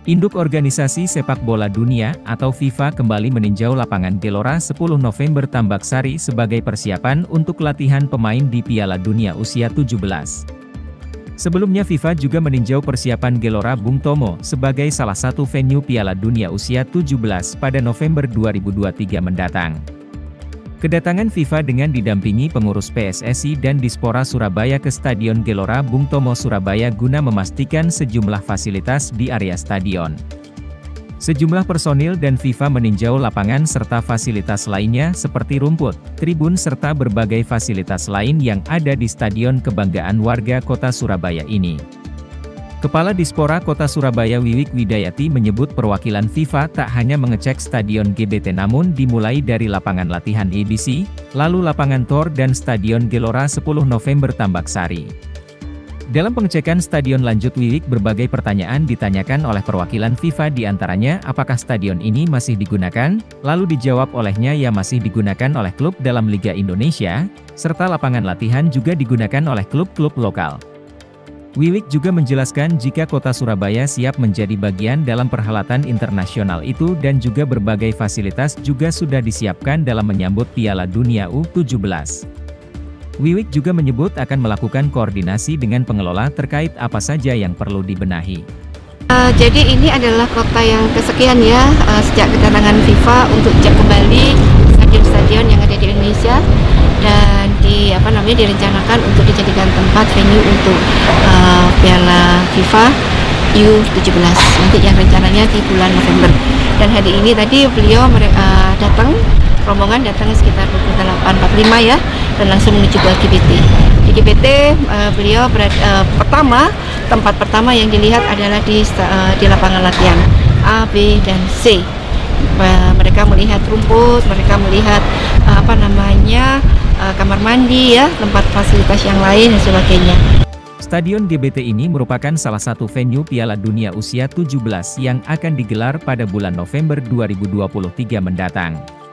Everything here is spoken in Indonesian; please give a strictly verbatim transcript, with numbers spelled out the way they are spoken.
Induk Organisasi Sepak Bola Dunia, atau FIFA kembali meninjau lapangan Gelora sepuluh November Tambak Sari sebagai persiapan untuk latihan pemain di Piala Dunia usia tujuh belas. Sebelumnya FIFA juga meninjau persiapan Gelora Bung Tomo sebagai salah satu venue Piala Dunia usia tujuh belas pada November dua ribu dua puluh tiga mendatang. Kedatangan FIFA dengan didampingi pengurus P S S I dan Dispora Surabaya ke Stadion Gelora Bung Tomo Surabaya guna memastikan sejumlah fasilitas di area stadion. Sejumlah personil dan FIFA meninjau lapangan serta fasilitas lainnya seperti rumput, tribun serta berbagai fasilitas lain yang ada di Stadion Kebanggaan Warga Kota Surabaya ini. Kepala Dispora Kota Surabaya Wiwik Widayati menyebut perwakilan FIFA tak hanya mengecek Stadion G B T namun dimulai dari lapangan latihan E B C, lalu lapangan Tor dan Stadion Gelora sepuluh November Tambak Sari. Dalam pengecekan stadion lanjut Wiwik berbagai pertanyaan ditanyakan oleh perwakilan FIFA diantaranya apakah stadion ini masih digunakan, lalu dijawab olehnya ya masih digunakan oleh klub dalam Liga Indonesia, serta lapangan latihan juga digunakan oleh klub-klub lokal. Wiwik juga menjelaskan jika Kota Surabaya siap menjadi bagian dalam perhelatan internasional itu dan juga berbagai fasilitas juga sudah disiapkan dalam menyambut Piala Dunia U tujuh belas. Wiwik juga menyebut akan melakukan koordinasi dengan pengelola terkait apa saja yang perlu dibenahi. Uh, jadi ini adalah kota yang kesekian ya, uh, sejak kedatangan FIFA untuk cek kembali stadion-stadion yang ada di Indonesia. Dan di apa namanya direncanakan untuk dijadikan tempat venue untuk uh, Piala FIFA U tujuh belas nanti yang rencananya di bulan November. Dan hari ini tadi beliau uh, datang, rombongan datang sekitar pukul delapan empat puluh lima ya, dan langsung menuju ke G B T. Di G B T uh, beliau berada, uh, pertama tempat pertama yang dilihat adalah di uh, di lapangan latihan A, B, dan C. Uh, mereka melihat rumput, mereka melihat uh, apa namanya Uh, kamar mandi ya, tempat fasilitas yang lain dan sebagainya. Stadion G B T ini merupakan salah satu venue Piala Dunia usia tujuh belas yang akan digelar pada bulan November dua ribu dua puluh tiga mendatang.